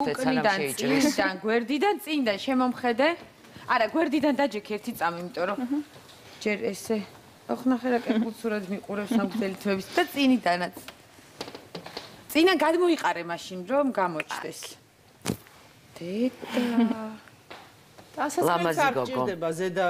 წინიდან, გვერდიდან, წინიდან შემომხედე. არა, გვერდიდან დაჯექ ერთი წამი, იმიტომ რომ ჯერ ესე ახნახე რა კეთილსურად მიყურებს ამ გრძელი და წინიდანაც. წინა გადმოიყარე მაშინ რომ გამოჩდეს. დედა. ასეც არ გჭირდება ზედა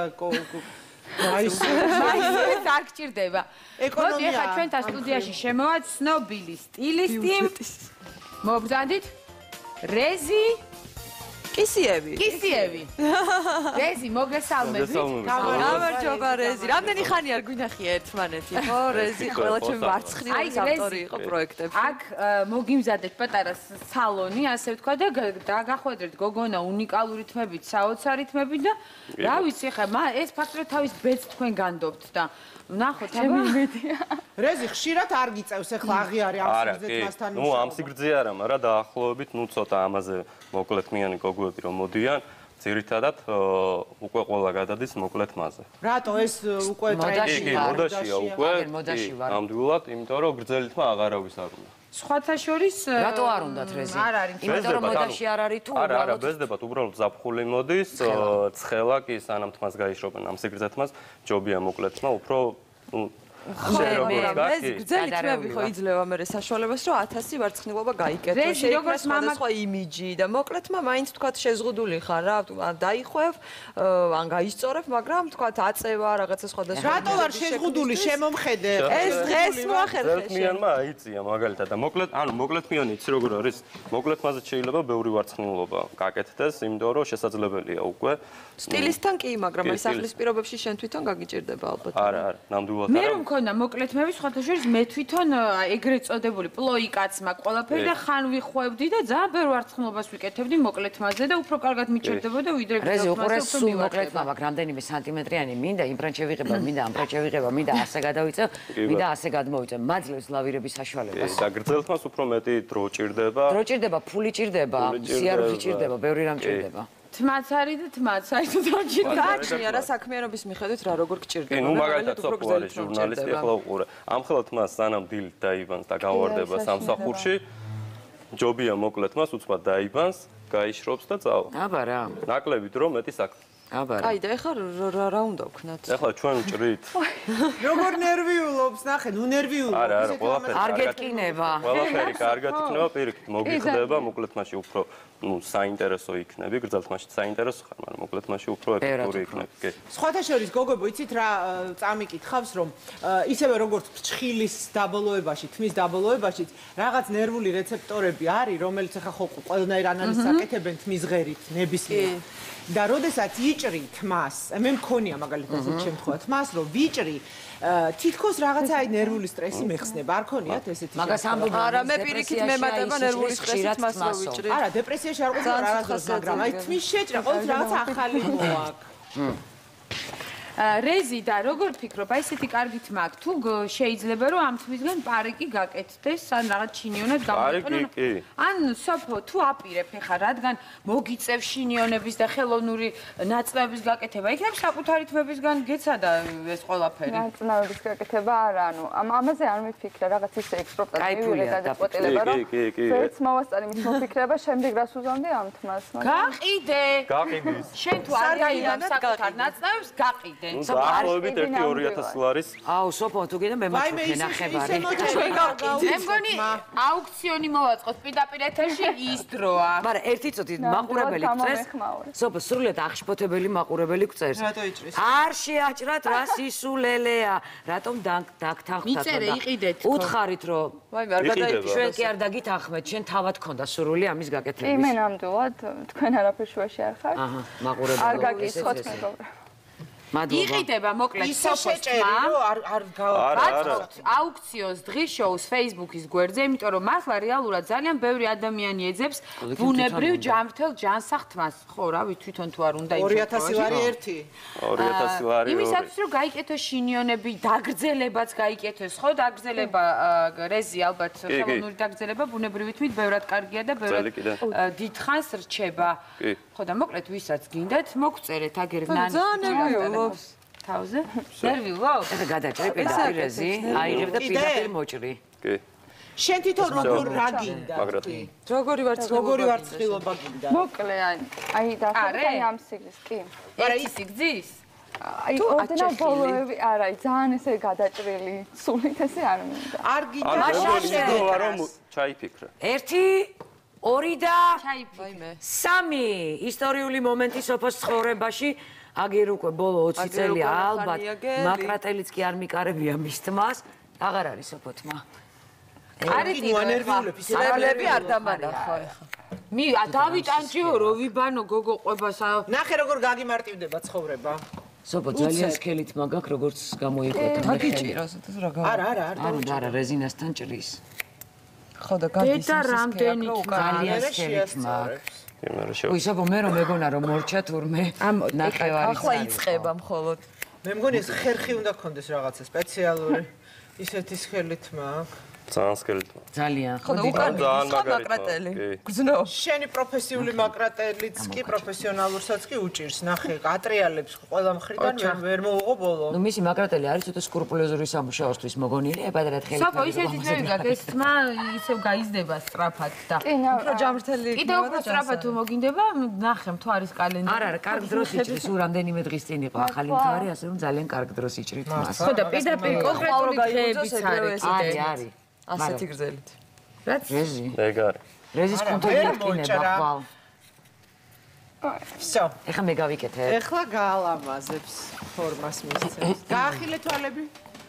მაისურს არ გჭირდება. მოდი ახლა ჩვენთან სტუდიაში შემოვათ ცნობილი სტილისტი. მოგზადით? რეზი კისიევი. რეზი, მოგესალმებით. გამარჯობა რეზი. რამდენი ხანი არ გვინახია ერთმანეთი, ხო? რეზი ყველა ჩემი მარცხნივ ავტორი იყო პროექტებში. აქ მოგიმზადეთ პატარა სალონი, ასე ვთქვა და დაგახვედრეთ გოგონა უნიკალური თმებით, საოცარი თმებით და რა ვიცი ხა, ეს ფაქტობრივად თავის ბედს თქვენ განდობთ და ნახოთ, აბა. რეზი ხშირად არ გიწევს ახლა აღიარე ამ სიგრძით მასთან. ნუ ამ სიგრძე არა, მაგრამ დაახლოებით ნუ ცოტა ამაზე მოკლეთმიანი გოგოები რომ მოდიან, ძირითადად უკვე ყველა გადადის მოკლეთ მაზე. რატო ეს უკვე მოდაშია უკვე. ნამდვილად, იმიტომ რომ გრძელი თმა აღარავის არ უნდა. სხვათა შორის რატო არ უნდათ რეზი? არ არის. იმიტომ რომ მოდაში არ არის თუ არა, ბეზდებათ, უბრალოდ ზაფხული მოდის, ცხელა კი სანამ თმას გაიშრობენ ამ სიგრძეთმას, ჯობია მოკლეთ თმა, უფრო ეს გრძელი თმები ხო იძლევა მე საშუალებას რომ 1000 ვარცხნილობა გაიკეთო. როგორც მამა სხვა იმიჯი და მოკლეთმა მაინც თქვათ შეზღუდული ხარ რა, დაიხვევ, ან გაისწორებ, მაგრამ თქვათ აწევა რაღაცა სხვადასხვა. რატო არ შეზღუდული შემომხედე? ეს დღეს მოახერხე. ზერთმიანმა აიწია მაგალითად და მოკლეთმიანი იცი როგორ არის? მოკლეთმაზე შეიძლება ბევრი ვარცხნილობა გაკეთდეს, იმიტომ რომ შესაძლებელია უკვე. სტილისტთან კი, მაგრამ აი სახლის პირობებში შენ თვითონ გაგიჭირდება ალბათ. არა, ნამდვილად არა. მე რომ მქონდა მოკლეთმები, სხვათა შორის მე თვითონ ეგრეთ წოდებული პლოიკაცმა ყველაფერი და ხან ვიხვევდი და ძალიან ბევრ ვარცხნილობას ვიკეთებდი მოკლეთმაზე და უფრო კარგად მიჭირდებოდა ვიდრე რეზი უყურეს სულ მოკლეთმა, მაგრამ რამდენიმე სანტიმეტრიანი მინდა, იმ ბრანჩი ვიღება, მინდა ამ ბრანჩი ვიღება, მინდა ასე გადავიწევ, მინდა ასე გადმოვიწევ. მაძლევს ლავირების საშუალებას. და გრძელთმას უფრო მეტი დრო ჭირდება. დრო ჭირდება, ფული ჭირდება, სიარული ჭირდება, ბევრი რამ ჭირდება. თმაც არის და თმაც არის თუ დამჭირდება. გააჩნია რა საქმიანობის მიხედვით რა როგორ გჭირდება. ნუ მაგალითად სოფო არის ჟურნალისტი, ახლა უყურე. ამხელად თმას სანამ დილით დაიბანს და გავარდება სამსახურში, ჯობია მოკლეთმას უცბად დაიბანს, გაიშრობს და წავა. აბა რა. ნაკლები დრო მეტი საქმე. აბა რა. აი და ეხლა რა უნდა ვქნათ? ეხლა ჩვენ ვჭრით. როგორ ნერვიულობს, ნახე, ნუ ნერვიულობს. არა, ყველაფერი არ გეტკინება. ყველაფერი კარგად იქნება, პირიქით მოგიხდება, მოკლეთმაში უფრო ну საინტერესო იქნები, გრძელთმაში საინტერესო ხარ, მაგრამ მოკლეთმაში უფრო ეფექტური იქნები. კი. სხვათა შორის გოგოებო, იცით რა წამიკითხავს, რომ ისევე როგორც ფრჩხილის დაბოლოებაში, თმის დაბოლოებაშიც რაღაც ნერვული რეცეპტორები არის, რომელიც ახლა ხო ყველანაირ ანალიზს აკეთებენ თმის ღერით, ნებისმიერ. და როდესაც იჭრი თმას, მე მქონია მაგალითად ესეთ შემთხვევა თმას, რომ ვიჭრი თითქოს რაღაცა აი ნერვული სტრესი მეხსნება, არ ქონიათ ესეთი? მაგას ამბობენ. არა, მე პირიქით მემატება ნერვული სტრესი თმას რო ვიჭრი. არა, დეპრესიაში არ ყოფილა რაღაცას, მაგრამ აი თმის შეჭრა ყოველთვის რაღაცა ახალი მოაქვს. რეზი და როგორ ფიქრობ, აი ესეთი კარგი თმა აქვს, თუ შეიძლება რომ ამ თმისგან პარიკი გაკეთდეს, ან რაღაც ჩინიონად გამოიყენო. ან სოფო, თუ აპირებ ხარ, რადგან მოგიწევ შინიონების და ხელოვნური ნაწლავების გაკეთება, იქნებ საკუთარი თმებისგან გეცადა ეს ყველაფერი. ნაწლავების გაკეთება არა, ანუ ამაზე არ მიფიქრე, რაღაც ისე ექსპროპტად მივიღე გადაწყვეტილება, რომ ზეც მოვასწარი მის მოფიქრება, შემდეგ რას უზამდი ამ თმას. გაყიდე. გაყიდის. შენ თუ არ გაიგებ საკუთარ ნაწლავებს, გაყიდე. დაახლოებით 1-2000 ლარის. აუ, სოფო, თუ კიდე მე მაჩვენე ნახევარი. მე მგონი აუქციონი მოვაწყოთ პირდაპირ ეთერში ის დროა. მაგრამ ერთი წუთი მაყურებელი გწეს. სოფო, სრულიად აღშფოთებელი მაყურებელი გწეს. რატო იჭრის? არ შეაჭრათ რა სისულელეა. რატომ დაგთანხმდათ? მიწერე, იყიდეთ. უთხარით რომ ვაი, არ გადაიჭირე. ჩვენ კი არ დაგითანხმეთ, შენ თავად ქონდა სურვილი ამის გაკეთების. კი, მე ნამდვილად, თქვენ არაფერ შუაში არ ხართ. აჰა, მაყურებელი. არ გაგისხოთ მეგობრებო. იყიდება მოკლედ სოფოს თმა. ვაწყობთ აუქციონს დღის შოუს Facebook-ის გვერდზე, იმიტომ რომ მართლა რეალურად ძალიან ბევრი ადამიანი ეძებს ბუნებრივ ჯანმრთელ ჯანსაღ თმას. ხო, რავი, თვითონ თუ არ უნდა 2000 ლარი ერთი. 2000 ლარი. იმისათვის რომ გაიკეთოს შინიონები, დაგრძელებაც გაიკეთოს, ხო, დაგრძელება რეზი ალბათ ხელოვნური დაგრძელება ბუნებრივი თმით ბევრად კარგია და ბევრად დიდხანს რჩება. ხო და მოკლედ ვისაც გინდათ, მოგწერეთ აგერ ნანი. თავზე? ნერვიულობ? ეხა გადაჭრი პირდაპირ რეზი, აიღებ და პირდაპირ მოჭრი. კი. შენ თვითონ როგორ რა გინდა? როგორი ვარცხილობა გინდა? მოკლე აი დაახლოებით ამ სიგრძის კი. არა ის სიგრძის? აი ორდენა ბოლოები არა, ძალიან ესე გადაჭრილი, სულით ესე არ მინდა. არ გინდა შეგოვა რომ ჩაიფიქრე. 1 2 და 3 ისტორიული მომენტი სოფოს ცხოვრებაში აგერ უკვე ბოლო 20 წელი ალბათ მაკრატელიც კი არ მიკარებია მის თმას აღარ არის სოფო თმა არის ნერვიულები სერებლები არ დამანახო ეხა მე დავიტანჯიო რომ ვიბანო გოგო ყვებას ნახე როგორ გაგიმარტივდება ცხოვრება სოფო ძალიან სქელი თმა გაქვს როგორც გამოიკვეთა გაგიჭიროს რა გავა არა რეზინასთან ჭრის ხო და გადის და რამდენი ძალიან სქელი თმა აქვს უსაბო მე რომ მეგონა რომ მორჩა თურმე ნახევარი ახლა იწება მხოლოდ მე მგონი ეს ხერხი უნდა გქონდეს რაღაცა სპეციალური ისეთი სქელი თმა აქვს ძალიან სქელი თმა ძალიან ხო და უკან მაკრატელი გზნო შენი პროფესიული მაკრატელიც კი პროფესიონალურსაც კი უჭირს ნახე ატრიალებს ყველა მხრიდან ვერ მოუღო ბოლო ნუ მისი მაკრატელი არის ცოტა სკრუპულოზური სამუშაოსთვის მოგონილი ეპადრად ხელი საფო ისეთი ძნელი გაქვს ეს თმა ისევ გაიზრდება სწრაფად და უფრო ჯამრთელი კიდევ უფრო სწრაფად თუ მოგინდება ნახე თუ არის კალენდარი არა კარგ დროს იჭრის უ რამდენიმე დღის წინ იყო ახალი მთვარი ასე რომ ძალიან კარგ დროს იჭრით მას ხო და პირდაპირ კონკრეტული დღეებიც არის ასეთი გრძელით რაც რეზი ეგარი რეზის კონტროლი იქნება ხვალ всё ეხლა მე გავიკეთე ეხლა გაალამაზებს ფორმას მისცემს გაახილე თვალები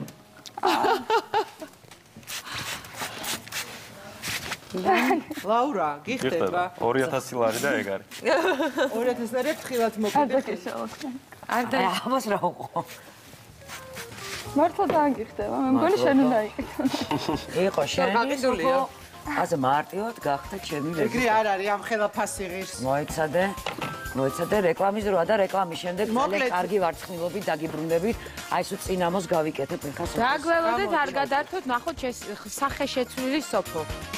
ლაურა გიხდება 2000 ლარი და ეგ არის 2000 ლარი ფრთხილად მოკიდე არ და ამას რა უყო მართლა დააგიხდება მე მგონი შენ უნდა იყიდო იყო შენი სოფო ასე მარტივად გახდა ჩემი ვეზი ეგრე არ არის ამ ხელა ფასი ღირს მოიცადე რეკლამის დროა და რეკლამის შემდეგ ძალიან კარგი ვარცხნილობით დაგიბრუნდებით აი სულ წინამოს გავიკეთებ ეხლა სოფოს დაგველოდეთ არ გადართოთ ნახოთ სახე შეცვლილი სოფო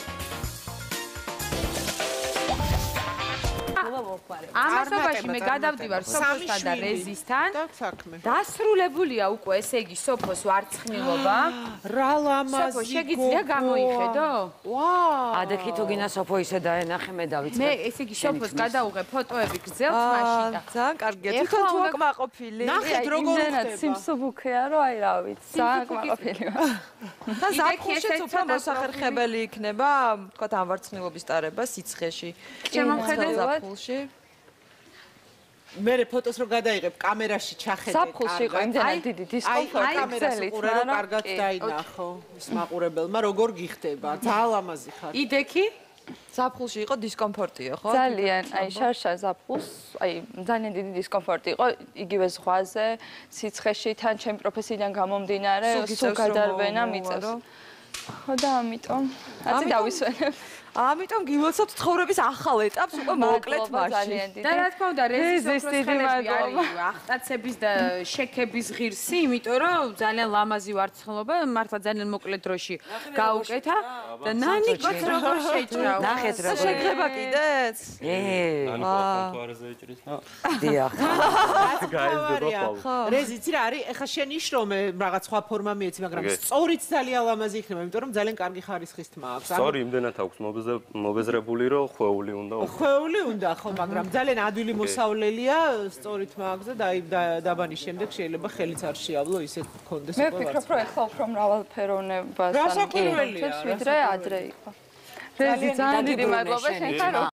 ამასობაში მე გადავდივარ სოფოსთან და რეზისთან დასრულებულია უკვე ესე იგი სოფოს ვარცხნილობა რა ლამაზი სოფო შეგიძლია გამოიხედო ადექი თუ გინდა სოფო ისე დაენახე მე დავიწყე მე ესე იგი სოფოს გადავუღე ფოტოები გრძელ თმაში და ძალიან კარგია თვითონ თუ აკმაყოფილი ნახეთ როგორ ხდება სიმსუბუქეა რომ აი რა ვიცი ძალიან აკმაყოფილი და ზაფხულშიც უფრო მოსახერხებელი იქნება თქვა ამ ვარცხნილობის ტარება სიცხეში შემომხედავთ ზაფხულში მე ფოტოს რო გადაიღებ კამერაში ჩახედე საფხულში იყო იმდენად დიდი დისკომფორტი კამერას უყურე რომ კარგად დაინახო ის მაყურებელმა როგორ გიხდება ძალიან ლამაზი ხარ იდექი ზაფხულში იყო დისკომფორტიო ხო ძალიან აი შარშა ზაფხულს აი ძალიან დიდი დისკომფორტი იყო იგივე ზღვაზე სიცხეში თან ჩემი პროფესიიდან გამომდინარე სულ გადარვენა მიწევს ხო და ამიტომ ასე დავისვენებ ამიტომ გილოცავთ ცხოვრების ახალ ეტაპს უკვე მოკლედ მაშინ და რა თქმა უნდა რეზის პროფესიები არის ახტაცების და შექების ღირსი იმიტომ რომ ძალიან ლამაზი ვარცხნილობა მართლა ძალიან მოკლედ დროში გაუკეთა და ნანიკოც როგორ შეჭრა ნახეთ რა შეგრება კიდეც ანუ კონტუარზე იჭრის და დიახ გაიზრდება ხოლმე რეზიცი რა არის ეხა შენ იშრომე რაღაც სხვა ფორმა მიეცი მაგრამ სწორიც ძალიან ლამაზი იქნება იმიტომ რომ ძალიან კარგი ხარისხის თმა აქვს სწორი იმდენად აქვს მობეზრებული რომ ხვეული უნდა ხვეული უნდა ხო მაგრამ ძალიან ადვილი მოსავლელია სწორი თმა აქვს და დაბანის შემდეგ შეიძლება ხელიც არ შეავლო ისე გქონდეს მე ვფიქრობ რომ ეხლა უფრო მრავალფეროვნებას რა საკურველია ვიდრე ადრე იყო რეზი ძალიან დიდი მადლობა შენთან